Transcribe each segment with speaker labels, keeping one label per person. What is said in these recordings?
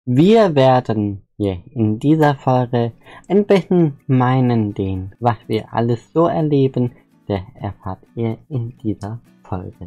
Speaker 1: Wir werden hier in dieser Folge ein bisschen meinen den, was wir alles so erleben, das erfahrt ihr in dieser Folge.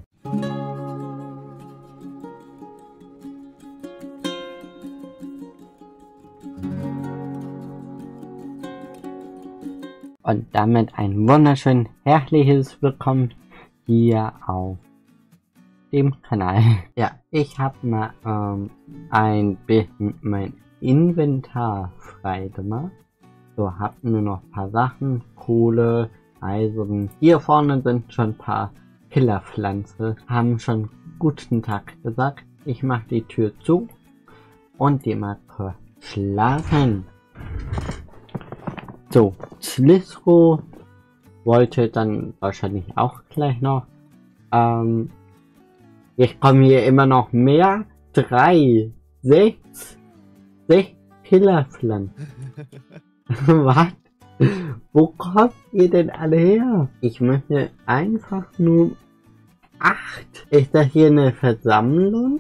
Speaker 1: Und damit ein wunderschön herzliches Willkommen hier auf dem Kanal. Ja, ich habe mal ein bisschen mein Inventar frei gemacht. So, hab nur noch ein paar Sachen, Kohle, Eisen. Hier vorne sind schon ein paar Killerpflanzen, haben schon guten Tag gesagt. Ich mache die Tür zu und gehe mal kurz schlafen. So, Slithro wollte dann wahrscheinlich auch gleich noch. Ich komme hier immer noch mehr. 3, 6 Killerpflanzen. Was? Wo kommt ihr denn alle her? Ich möchte einfach nur 8. Ist das hier eine Versammlung?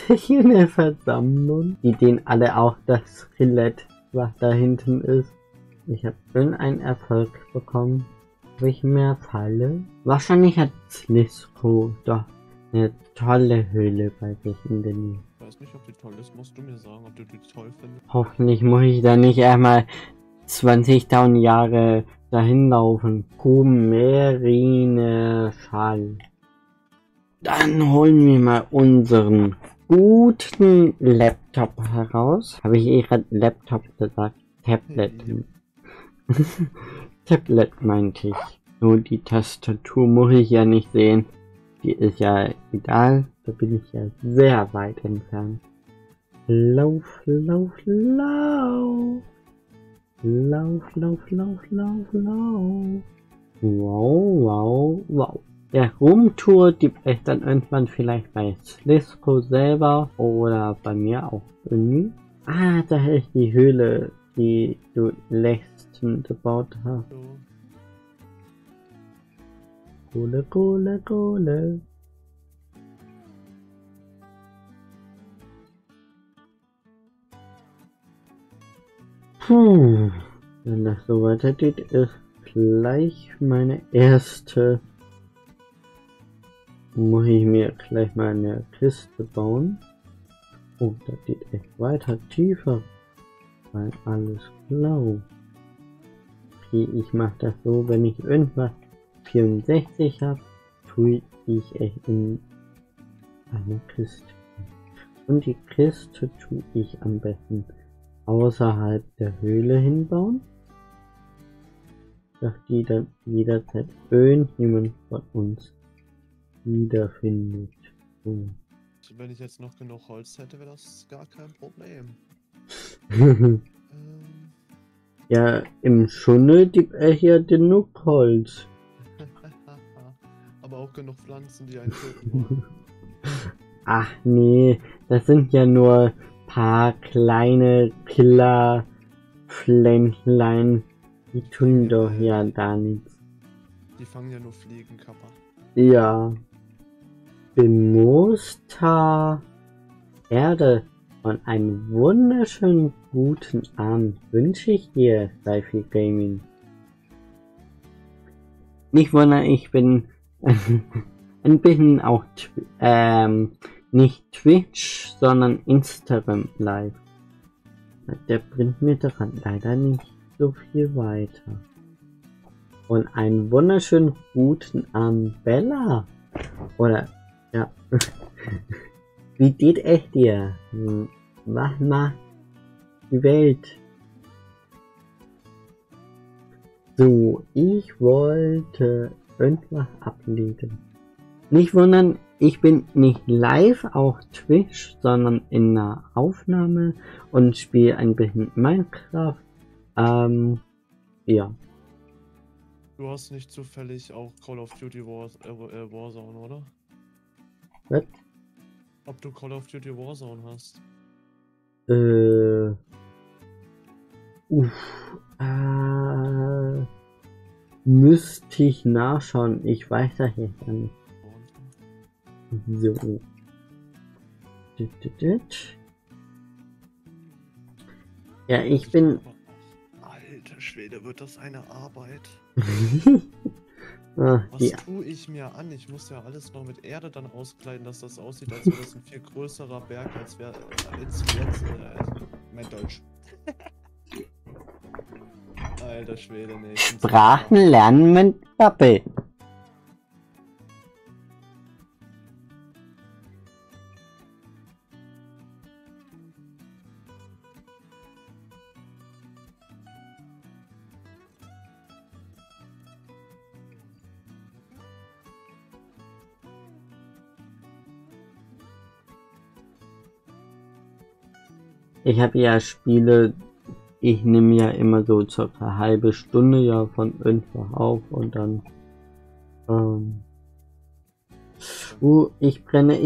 Speaker 1: Die sehen alle auch das Skelett, was da hinten ist. Ich habe irgendeinen Erfolg bekommen. Habe ich mehr Falle? Wahrscheinlich hat Slithro doch eine tolle Höhle bei sich in der Nähe.
Speaker 2: Ich weiß nicht, ob die toll ist. Musst du mir sagen, ob du die toll findest?
Speaker 1: Hoffentlich muss ich da nicht einmal 20.000 Jahre dahin laufen. Kumerine Schall. Dann holen wir mal unseren guten Laptop heraus. Habe ich gerade Laptop gesagt? Tablet. Tablet meinte ich. Nur die Tastatur muss ich ja nicht sehen. Die ist ja egal. Da bin ich ja sehr weit entfernt. Lauf, lauf, lauf. Lauf, lauf, lauf, lauf, lauf. Wow, wow, wow. Der Roomtour gibt es dann irgendwann vielleicht bei Slithro selber oder bei mir auch irgendwie. Ah, da ist die Höhle, die du letztens gebaut hast. Kohle, Kohle, Kohle. Wenn das so weitergeht, ist gleich meine erste. Muss ich mir gleich mal eine Kiste bauen. Oh, da geht echt weiter tiefer. Weil alles blau. Okay, ich mache das so, wenn ich irgendwas 64 habe, tue ich echt in eine Kiste. Und die Kiste tue ich am besten außerhalb der Höhle hinbauen, dass die dann jederzeit irgendjemand von uns wiederfindet. So.
Speaker 2: Wenn ich jetzt noch genug Holz hätte, wäre das gar kein Problem.
Speaker 1: Ja, im Dschungel gibt es ja genug Holz.
Speaker 2: Aber auch genug Pflanzen, die einen töten wollen.
Speaker 1: Ach nee, das sind ja nur paar kleine Killerpflänzlein. Die tun doch ja da nichts.
Speaker 2: Die fangen ja nur Fliegen, Kappa.
Speaker 1: Ja. Bemooster Erde und einen wunderschönen guten Abend wünsche ich dir, Sci-Fi Gaming. Nicht wundern, ich bin ein bisschen auch nicht Twitch, sondern Instagram live. Der bringt mir daran leider nicht so viel weiter. Und einen wunderschönen guten Abend, Bella. Oder, ja. Wie geht es dir? Was macht die Welt? So, ich wollte irgendwas ablegen. Nicht wundern, ich bin nicht live auf Twitch, sondern in einer Aufnahme und spiele ein bisschen Minecraft. Ja.
Speaker 2: Du hast nicht zufällig auch Call of Duty Warzone, oder?
Speaker 1: Was?
Speaker 2: Ob du Call of Duty Warzone hast?
Speaker 1: Müsste ich nachschauen. Ich weiß das jetzt gar nicht. So. Ja, ich bin...
Speaker 2: Alter Schwede, wird das eine Arbeit.
Speaker 1: Ah,
Speaker 2: Was tue ich mir an? Ich muss ja alles noch mit Erde dann auskleiden, dass das aussieht, als wäre das ein viel größerer Berg, als wäre als jetzt mein Deutsch. Alter Schwede, nee.
Speaker 1: Sprachen lernen mit Pappe. Ich habe ja Spiele, ich nehme ja immer so circa eine halbe Stunde ja von irgendwo auf und dann ich brenne,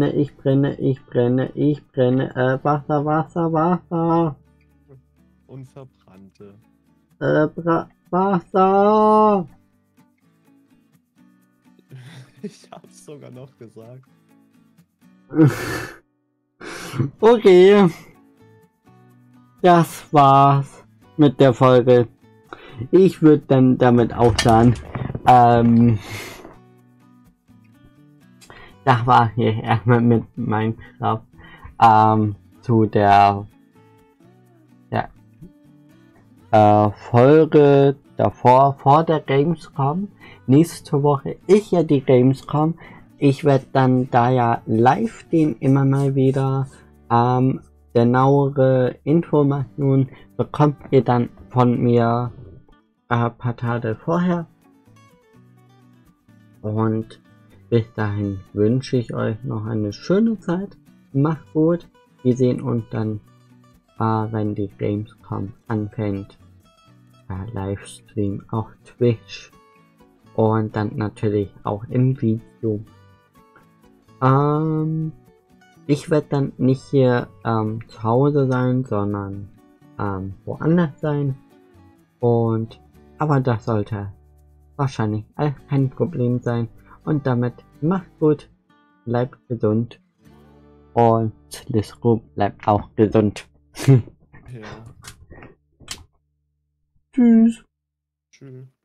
Speaker 1: Wasser.
Speaker 2: Unverbrannte.
Speaker 1: Wasser.
Speaker 2: Ich hab's sogar noch gesagt.
Speaker 1: Okay. Das war's mit der Folge. Ich würde dann damit auch sagen, das war hier erstmal mit Minecraft zu der Folge davor, vor der Gamescom. Nächste Woche ist ja die Gamescom. Ich werde dann da ja live gehen, immer mal wieder. Genauere Informationen bekommt ihr dann von mir ein paar Tage vorher. Und bis dahin wünsche ich euch noch eine schöne Zeit. Macht gut. Wir sehen uns dann, wenn die Gamescom anfängt. Livestream auf Twitch. Und dann natürlich auch im Video. Ich werde dann nicht hier zu Hause sein, sondern woanders sein. Aber das sollte wahrscheinlich alles kein Problem sein. Und damit macht gut, bleibt gesund und Lisco bleibt auch gesund.
Speaker 2: Ja.
Speaker 1: Tschüss.
Speaker 2: Tschüss.